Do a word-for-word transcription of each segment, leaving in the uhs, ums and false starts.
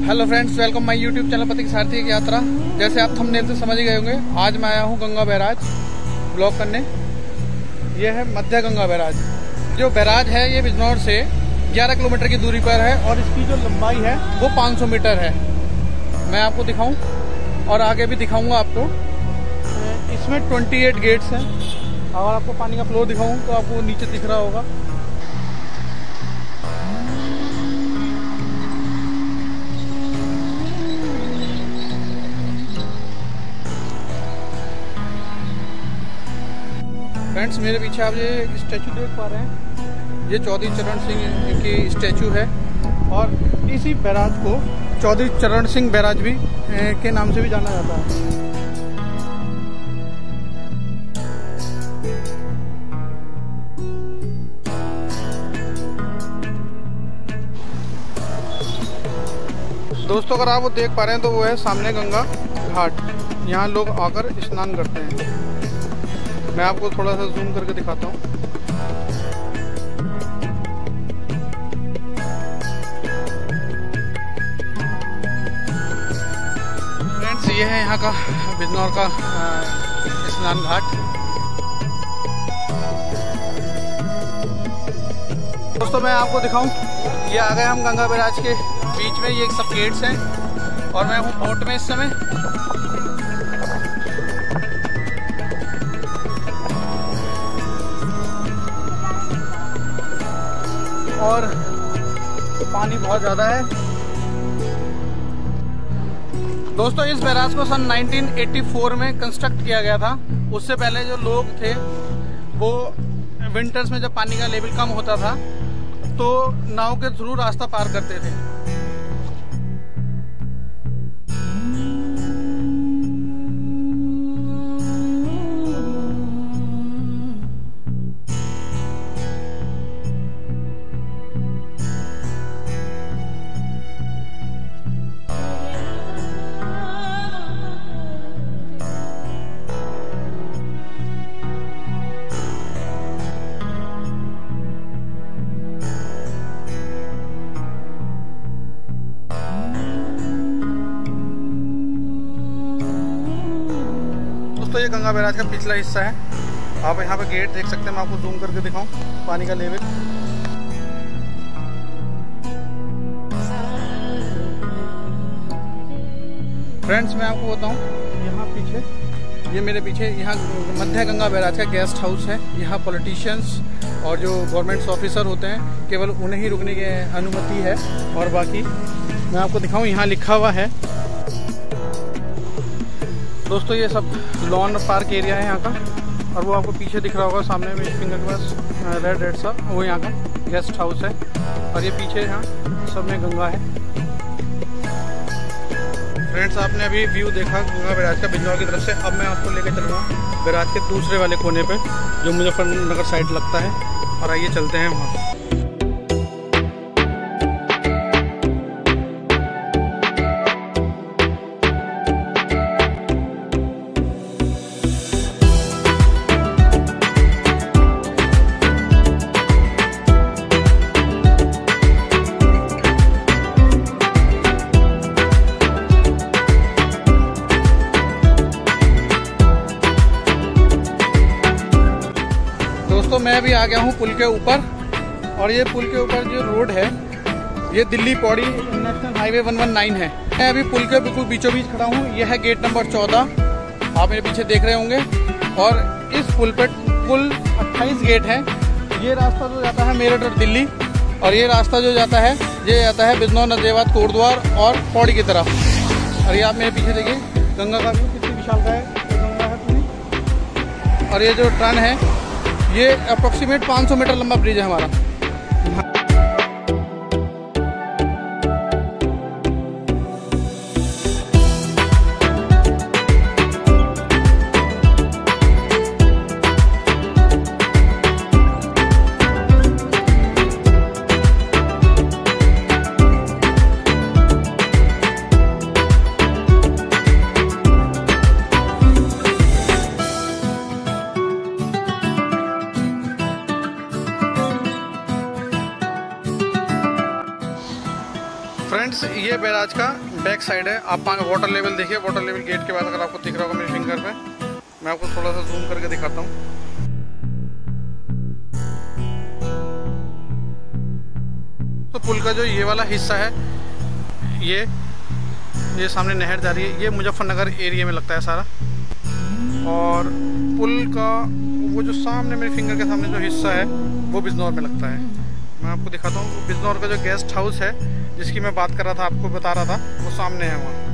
Hello friends, welcome my YouTube channel Pathik Sarthi की यात्रा। जैसे आप थंबनेल से समझ गए होंगे, आज मैं आया हूँ गंगा बैराज ब्लॉग करने। यह है मध्य गंगा बैराज। जो बैराज है ये बिजनौर से ग्यारह किलोमीटर की दूरी पर है और इसकी जो लंबाई है वो पाँच सौ मीटर है। मैं आपको दिखाऊं और आगे भी दिखाऊंगा आपको। इसमें अट्ठाईस गेट्स हैं। अगर आपको पानी का फ्लो दिखाऊं तो आपको नीचे दिख रहा होगा। फ्रेंड्स, मेरे पीछे आप ये स्टैचू देख पा रहे हैं, ये चौधरी चरण सिंह की स्टैचू है और इसी बैराज को चौधरी चरण सिंह बैराज भी के नाम से भी जाना जाता है। दोस्तों, अगर आप वो देख पा रहे हैं तो वो है सामने गंगा घाट। यहाँ लोग आकर स्नान करते हैं। मैं आपको थोड़ा सा जूम करके दिखाता हूँ। फ्रेंड्स, ये है यहाँ का बिजनौर का स्नान घाट। दोस्तों, मैं आपको दिखाऊं, ये आ गए हम गंगा बैराज के बीच में। ये सब गेट्स हैं और मैं हूँ बोट में इस समय। और पानी बहुत ज़्यादा है। दोस्तों, इस बैराज को सन नाइनटीन एटी फोर में कंस्ट्रक्ट किया गया था। उससे पहले जो लोग थे वो विंटर्स में जब पानी का लेवल कम होता था तो नाव के थ्रू रास्ता पार करते थे। तो ये गंगा बैराज का पिछला हिस्सा है। आप यहाँ पे गेट देख सकते हैं। मैं आपको जूम करके दिखाऊं पानी का लेवल। फ्रेंड्स, मैं आपको बताऊं, यहाँ पीछे, ये मेरे पीछे यहाँ मध्य गंगा बैराज का गेस्ट हाउस है। यहाँ पॉलिटिशियंस और जो गवर्नमेंट ऑफिसर होते हैं केवल उन्हें ही रुकने की अनुमति है। और बाकी मैं आपको दिखाऊं, यहाँ लिखा हुआ है। दोस्तों, ये सब लॉन पार्क एरिया है यहाँ का। और वो आपको पीछे दिख रहा होगा सामने में फिंगर के पास रेड रेड सा, वो यहाँ का गेस्ट हाउस है। और ये पीछे यहाँ सब में गंगा है। फ्रेंड्स, आपने अभी व्यू देखा गंगा बैराज का बिजनौर की तरफ से। अब मैं आपको लेकर चलूँगा बैराज के दूसरे वाले कोने पे जो मुजफ्फरनगर साइड लगता है। और आइए चलते हैं वहाँ। दोस्तों, मैं अभी आ गया हूँ पुल के ऊपर। और ये पुल के ऊपर जो रोड है ये Delhi Pauri national highway one one nine है। मैं अभी पुल के बिल्कुल बीचों बीच खड़ा हूँ। यह है गेट नंबर चौदह, आप मेरे पीछे देख रहे होंगे। और इस पुल पर कुल अट्ठाईस गेट हैं। ये रास्ता जो जाता है मेरठ और दिल्ली, और ये रास्ता जो जाता है ये जाता है बिजनौर, नजरेवाद, कोटद्वार और पौड़ी की तरफ। और ये आप मेरे पीछे देखिए गंगा का व्यू कितनी विशाल का है। गंगा है पूरी। और ये जो टर्न है ये अप्रोक्सीमेट पाँच सौ मीटर लंबा ब्रिज है हमारा। फ्रेंड्स ये बैराज का बैक साइड है। आप वाटर लेवल देखिए, वाटर लेवल गेट के बाद अगर आपको दिख रहा होगा मेरे फिंगर पे, मैं आपको थोड़ा सा जूम करके दिखाता हूँ। तो पुल का जो ये वाला हिस्सा है, ये ये सामने नहर जा रही है, ये मुजफ्फरनगर एरिया में लगता है सारा। और पुल का वो जो सामने मेरे फिंगर के सामने जो हिस्सा है वो बिजनौर में लगता है। मैं आपको दिखाता हूँ, बिजनौर का जो गेस्ट हाउस है जिसकी मैं बात कर रहा था, आपको बता रहा था, वो सामने है वहाँ।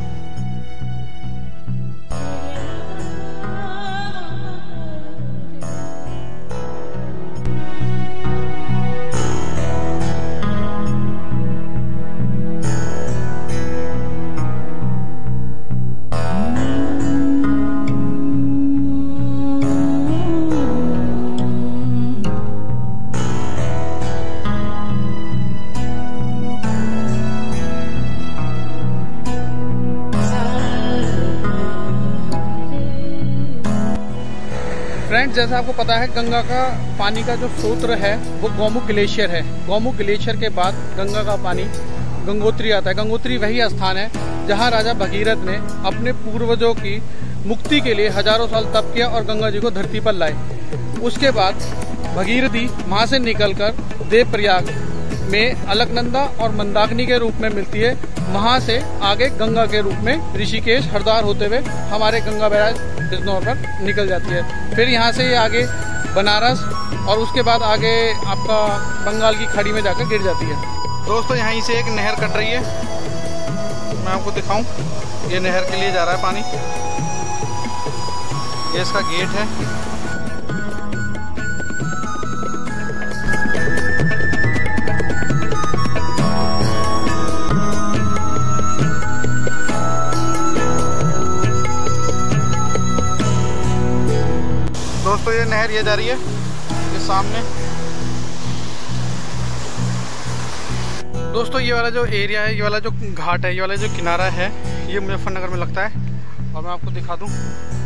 फ्रेंड्स, जैसा आपको पता है गंगा का पानी का जो स्रोत है वो गौमुख ग्लेशियर है। गौमुख ग्लेशियर के बाद गंगा का पानी गंगोत्री आता है। गंगोत्री वही स्थान है जहां राजा भगीरथ ने अपने पूर्वजों की मुक्ति के लिए हजारों साल तप किया और गंगा जी को धरती पर लाए। उसके बाद भगीरथी वहां से निकलकर देवप्रयाग में अलकनंदा और मंदाकिनी के रूप में मिलती है। वहां से आगे गंगा के रूप में ऋषिकेश हरिद्वार होते हुए हमारे गंगा बैराज बिजनौर पर निकल जाती है। फिर यहाँ से ये आगे बनारस और उसके बाद आगे आपका बंगाल की खाड़ी में जाकर गिर जाती है। दोस्तों, यहीं से एक नहर कट रही है, मैं आपको दिखाऊं। ये नहर के लिए जा रहा है पानी, ये इसका गेट है। दोस्तों, ये नहर ये जा रही है ये सामने। दोस्तों, ये वाला जो एरिया है, ये वाला जो घाट है, ये वाला जो किनारा है, ये मुजफ्फरनगर में लगता है। और मैं आपको दिखा दूं,